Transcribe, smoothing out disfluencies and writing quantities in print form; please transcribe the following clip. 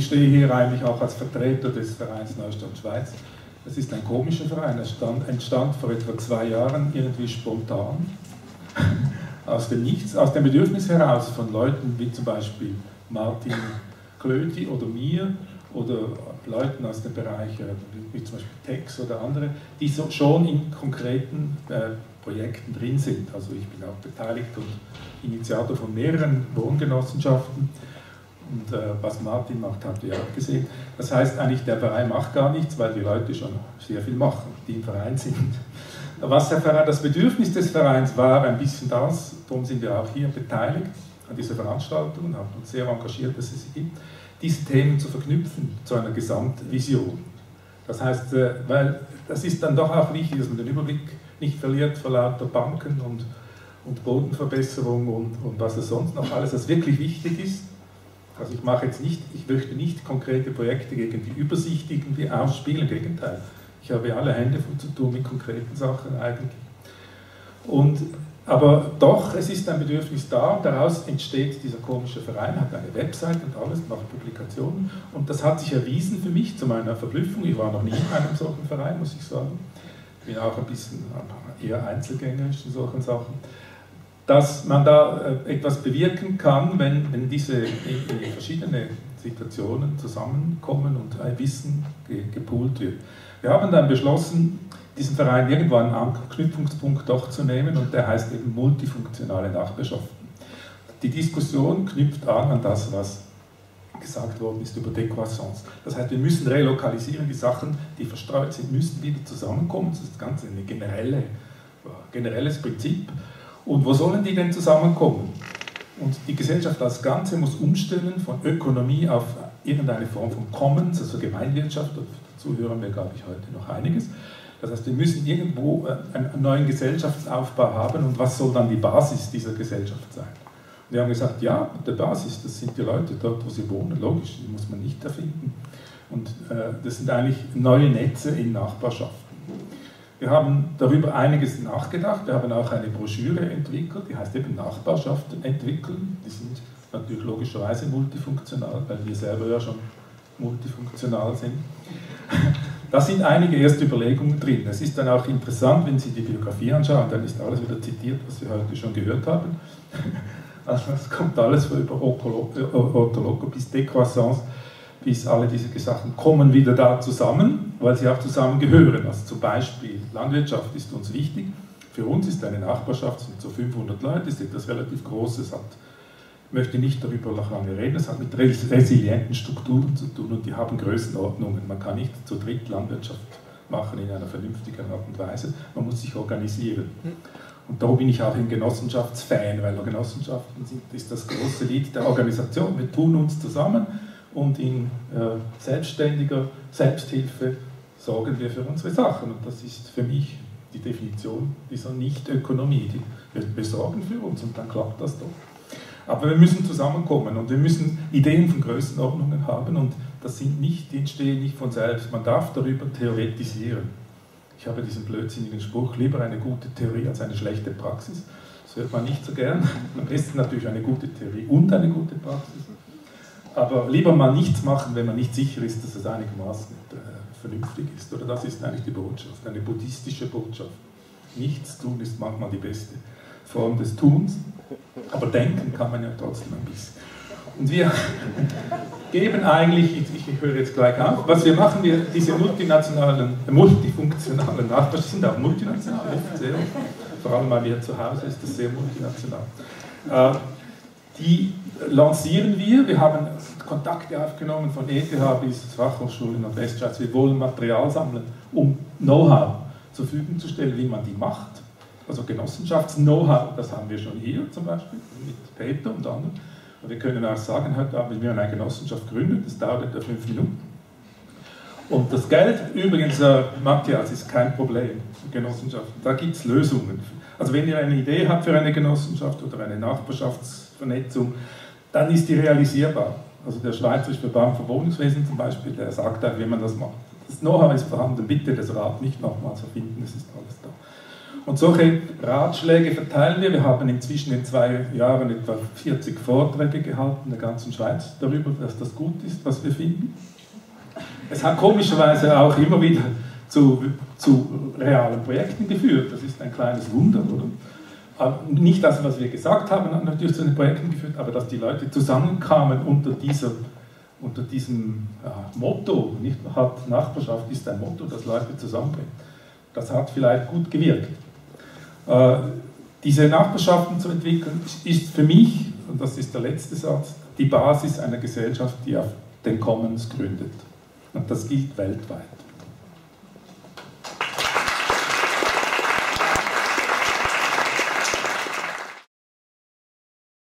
ich stehe hier eigentlich auch als Vertreter des Vereins Neustadt Schweiz. Das ist ein komischer Verein, er entstand vor etwa 2 Jahren irgendwie spontan, aus dem Nichts, aus dem Bedürfnis heraus von Leuten wie zum Beispiel Martin Klöti oder mir oder Leuten aus dem Bereich wie zum Beispiel Tex oder andere, die so schon in konkreten Projekten drin sind. Also ich bin auch beteiligt und Initiator von mehreren Wohngenossenschaften. Und was Martin macht, habt ihr auch gesehen. Das heißt eigentlich, der Verein macht gar nichts, weil die Leute schon sehr viel machen, die im Verein sind. Das Bedürfnis des Vereins war ein bisschen das, darum sind wir auch hier beteiligt an dieser Veranstaltung und haben uns sehr engagiert, dass es sie gibt, diese Themen zu verknüpfen zu einer Gesamtvision. Das heißt, weil das ist dann doch auch wichtig, dass man den Überblick nicht verliert vor lauter Banken und Bodenverbesserung und was es sonst noch alles, was wirklich wichtig ist. Also ich möchte nicht konkrete Projekte gegen die Übersichtigen, die ausspielen, im Gegenteil. Ich habe alle Hände voll zu tun mit konkreten Sachen eigentlich. Aber doch, es ist ein Bedürfnis da und daraus entsteht dieser komische Verein, hat eine Website und alles, macht Publikationen und das hat sich erwiesen für mich zu meiner Verblüffung. Ich war noch nie in einem solchen Verein, muss ich sagen. Ich bin auch ein bisschen eher einzelgängerisch in solchen Sachen. Dass man da etwas bewirken kann, wenn diese verschiedenen Situationen zusammenkommen und ein Wissen gepoolt wird. Wir haben dann beschlossen, diesen Verein irgendwo einen Anknüpfungspunkt doch zu nehmen und der heißt eben multifunktionale Nachbarschaften. Die Diskussion knüpft an das, was gesagt worden ist über Décroissance. Das heißt, wir müssen relokalisieren, die Sachen, die verstreut sind, müssen wieder zusammenkommen. Das ist ganz ein generelles Prinzip. Und wo sollen die denn zusammenkommen? Und die Gesellschaft als Ganze muss umstellen von Ökonomie auf irgendeine Form von Commons, also Gemeinwirtschaft. Dazu hören wir, glaube ich, heute noch einiges. Das heißt, wir müssen irgendwo einen neuen Gesellschaftsaufbau haben und was soll dann die Basis dieser Gesellschaft sein? Und wir haben gesagt, ja, die Basis, das sind die Leute dort, wo sie wohnen, logisch, die muss man nicht erfinden. Und das sind eigentlich neue Netze in Nachbarschaften. Wir haben darüber einiges nachgedacht, wir haben auch eine Broschüre entwickelt, die heißt eben Nachbarschaften entwickeln. Die sind natürlich logischerweise multifunktional, weil wir selber ja schon multifunktional sind. Da sind einige erste Überlegungen drin. Es ist dann auch interessant, wenn Sie die Biografie anschauen, dann ist alles wieder zitiert, was Sie heute schon gehört haben. Also es kommt alles über Ortoloko bis Décroissance, bis alle diese Sachen kommen wieder da zusammen, weil sie auch zusammengehören. Also zum Beispiel Landwirtschaft ist uns wichtig. Für uns ist eine Nachbarschaft, sind so 500 Leute, ist etwas relativ Großes, ich möchte nicht darüber noch lange reden, es hat mit resilienten Strukturen zu tun und die haben Größenordnungen. Man kann nicht zu dritt Landwirtschaft machen in einer vernünftigen Art und Weise, man muss sich organisieren. Und darum bin ich auch ein Genossenschaftsfan, weil Genossenschaften ist das große Lied der Organisation. Wir tun uns zusammen und in selbstständiger Selbsthilfe sorgen wir für unsere Sachen. Und das ist für mich die Definition dieser Nicht-Ökonomie. Wir sorgen für uns und dann klappt das doch. Aber wir müssen zusammenkommen und wir müssen Ideen von Größenordnungen haben und die entstehen nicht von selbst. Man darf darüber theoretisieren. Ich habe diesen blödsinnigen Spruch, lieber eine gute Theorie als eine schlechte Praxis. Das hört man nicht so gern. Am besten natürlich eine gute Theorie und eine gute Praxis. Aber lieber mal nichts machen, wenn man nicht sicher ist, dass es einigermaßen vernünftig ist. Oder das ist eigentlich die Botschaft, eine buddhistische Botschaft. Nichts tun ist manchmal die beste Form des Tuns, aber denken kann man ja trotzdem ein bisschen. Und wir geben eigentlich, ich höre jetzt gleich auf, was wir machen, diese multifunktionalen Nachbarschaften sind auch multinational, sehr, vor allem bei mir zu Hause ist das sehr multinational. Die lancieren wir haben Kontakte aufgenommen von ETH bis Fachhochschulen in Nordwestschweiz. Wir wollen Material sammeln, um Know-how zur Verfügung zu stellen, wie man die macht. Also Genossenschafts-Know-how, das haben wir schon hier zum Beispiel, mit Peter und anderen. Und wir können auch sagen, heute Abend, wenn wir eine Genossenschaft gründen, das dauert etwa 5 Minuten. Und das Geld, übrigens, Matthias, ist kein Problem, Genossenschaften, da gibt es Lösungen. Also wenn ihr eine Idee habt für eine Genossenschaft oder eine Nachbarschaftsvernetzung, dann ist die realisierbar. Also der Schweizerische Verband für Wohnungswesen zum Beispiel, der sagt halt, wie man das macht. Das Know-how ist vorhanden, bitte das Rad nicht nochmals erfinden, es ist alles da. Und solche Ratschläge verteilen wir. Wir haben inzwischen in 2 Jahren etwa 40 Vorträge gehalten in der ganzen Schweiz darüber, dass das gut ist, was wir finden. Es hat komischerweise auch immer wieder zu realen Projekten geführt. Das ist ein kleines Wunder, oder? Aber nicht das, was wir gesagt haben, hat natürlich zu den Projekten geführt, aber dass die Leute zusammenkamen unter diesem Motto, nicht hat Nachbarschaft ist ein Motto, das Leute zusammenbringt. Das hat vielleicht gut gewirkt. Diese Nachbarschaften zu entwickeln, ist für mich, und das ist der letzte Satz, die Basis einer Gesellschaft, die auf den Commons gründet. Und das gilt weltweit.